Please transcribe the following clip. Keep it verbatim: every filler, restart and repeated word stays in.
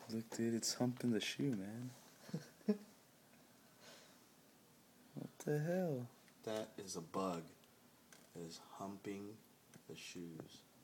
Look, dude, it's humping the shoe, man. What the hell? That is a bug that is humping the shoes.